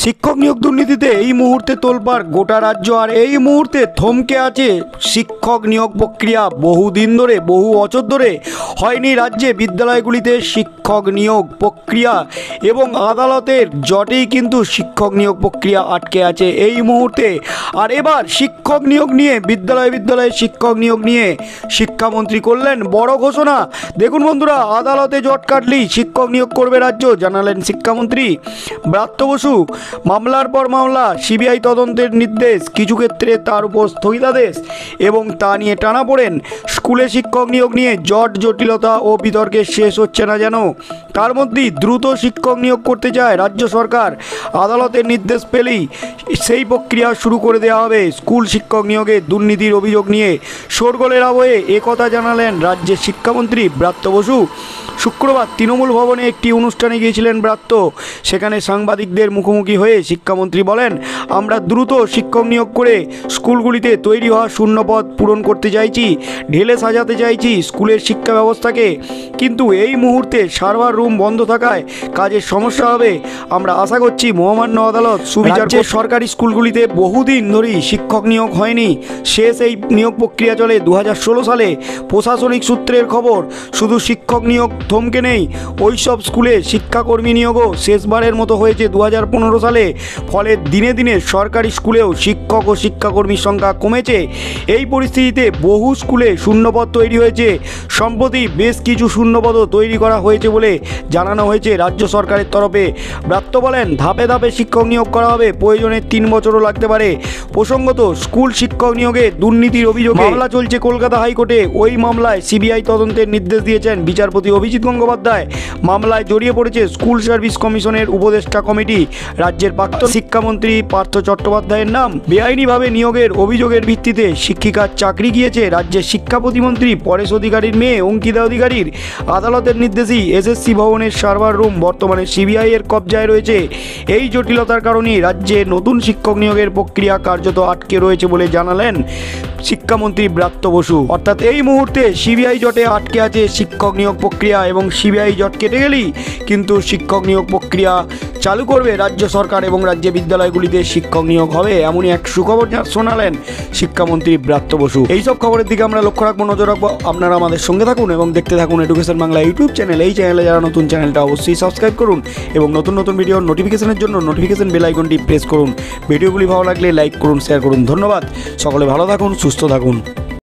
শিক্ষক নিয়োগ দুর্নীতিতে এই মুহূর্তে তোলপাড় গোটা রাজ্য। আর এই মুহূর্তে থমকে আছে শিক্ষক নিয়োগ প্রক্রিয়া। বহুদিন ধরে, বহু বছর ধরে হয়নি রাজ্যে বিদ্যালয়গুলিতে শিক্ষক নিয়োগ প্রক্রিয়া, এবং আদালতের জটেই কিন্তু শিক্ষক নিয়োগ প্রক্রিয়া আটকে আছে এই মুহূর্তে। আর এবার শিক্ষক নিয়োগ নিয়ে বিদ্যালয়ে শিক্ষক নিয়োগ নিয়ে শিক্ষামন্ত্রী করলেন বড় ঘোষণা। দেখুন বন্ধুরা, আদালতে জট কাটলেই শিক্ষক নিয়োগ করবে রাজ্য, জানালেন শিক্ষামন্ত্রী ব্রাত্য বসু। মামলার পর মামলা, সিবিআই তদন্তের নির্দেশ, কিছু ক্ষেত্রে তার উপর স্থগিতাদেশ, এবং তা নিয়ে টানাপোড়েন। স্কুলে শিক্ষক নিয়োগ নিয়ে জটিলতা ও বিতর্কে শেষ হচ্ছে না যেন। তার মধ্যেই দ্রুত শিক্ষক নিয়োগ করতে চায় রাজ্য সরকার। আদালতের নির্দেশ পেলেই সেই প্রক্রিয়া শুরু করে দেওয়া হবে। স্কুল শিক্ষক নিয়োগে দুর্নীতির অভিযোগ নিয়ে শোরগোলের আবহে একথা জানালেন রাজ্যের শিক্ষামন্ত্রী ব্রাত্য বসু। শুক্রবার তৃণমূল ভবনে একটি অনুষ্ঠানে গিয়েছিলেন ব্রাত্য। সেখানে সাংবাদিকদের মুখোমুখি হয়ে শিক্ষামন্ত্রী বলেন, আমরা দ্রুত শিক্ষক নিয়োগ করে স্কুলগুলিতে তৈরি হওয়া শূন্যপদ পূরণ করতে চাইছি, ঢেলে সাজাতে চাইছি স্কুলের শিক্ষা ব্যবস্থাকে। কিন্তু এই মুহূর্তে সার্ভার রুম বন্ধ থাকায় কাজের সমস্যা হবে। আমরা আশা করছি মহামান্য আদালত সুবিচার করে। সরকারি স্কুলগুলিতে বহুদিন ধরেই শিক্ষক নিয়োগ হয়নি। শেষ এই নিয়োগ প্রক্রিয়া চলে 2016 সালে। প্রশাসনিক সূত্রের খবর, শুধু শিক্ষক নিয়োগ থমকে নেই, ওই সব স্কুলে শিক্ষাকর্মী নিয়োগও শেষবারের মতো হয়েছে 2015 সালে। ফলে দিনে দিনে সরকারি স্কুলেও শিক্ষক ও শিক্ষাকর্মীর সংখ্যা কমেছে। এই পরিস্থিতিতে বহু স্কুলে শূন্যপদ তৈরি হয়েছে। সম্প্রতি বেশ কিছু শূন্যপদও তৈরি করা হয়েছে বলে জানানো হয়েছে রাজ্য সরকারের তরফে। ব্রাত্য বলেন, ধাপে ধাপে শিক্ষক নিয়োগ করা হবে, প্রয়োজনে 3 বছরও লাগতে পারে। প্রসঙ্গত, স্কুল শিক্ষক নিয়োগে দুর্নীতির অভিযোগে মামলা চলছে কলকাতা হাইকোর্টে। ওই মামলায় সিবিআই তদন্তের নির্দেশ দিয়েছেন বিচারপতি অভিজিৎ গঙ্গোপাধ্যায়। মামলায় জড়িয়ে পড়েছে স্কুল সার্ভিস কমিশনের উপদেষ্টা কমিটি। রাজ্যের প্রাক্তন শিক্ষামন্ত্রী পার্থ চট্টোপাধ্যায়ের নাম। বেআইনিভাবে নিয়োগের অভিযোগের ভিত্তিতে শিক্ষিকার চাকরি গিয়েছে রাজ্যের শিক্ষা প্রতিমন্ত্রী পরেশ অধিকারীর মেয়ে অঙ্কিতা অধিকারীর। আদালতের নির্দেশেই এসএসসি ভবনের সার্ভার রুম বর্তমানে সিবিআই এর কবজায় রয়েছে। এই জটিলতার কারণেই রাজ্যে নতুন শিক্ষক নিয়োগের প্রক্রিয়া কার্যত আটকে রয়েছে বলে জানালেন শিক্ষামন্ত্রী ব্রাত্য বসু। অর্থাৎ এই মুহূর্তে সিবিআই জটে আটকে আছে শিক্ষক নিয়োগ প্রক্রিয়া, এবং সিবিআই জট কেটে গেলেই কিন্তু শিক্ষক নিয়োগ প্রক্রিয়া চালু করবে রাজ্য সরকার, এবং রাজ্যে বিদ্যালয়গুলিতে শিক্ষক নিয়োগ হবে। এমনই এক সুখবর শোনালেন শিক্ষামন্ত্রী ব্রাত্য বসু। এইসব খবরের দিকে আমরা লক্ষ্য রাখবো, নজর রাখবো। আপনারা আমাদের সঙ্গে থাকুন এবং দেখতে থাকুন এডুকেশন বাংলা ইউটিউব চ্যানেল। এই চ্যানেলে যারা নতুন, চ্যানেলটা অবশ্যই সাবস্ক্রাইব করুন এবং নতুন নতুন ভিডিওর নোটিফিকেশনের জন্য নোটিফিকেশন বেল আইকনটি প্রেস করুন। ভিডিওগুলি ভালো লাগলে লাইক করুন, শেয়ার করুন। ধন্যবাদ। সকলে ভালো থাকুন, সুস্থ থাকুন।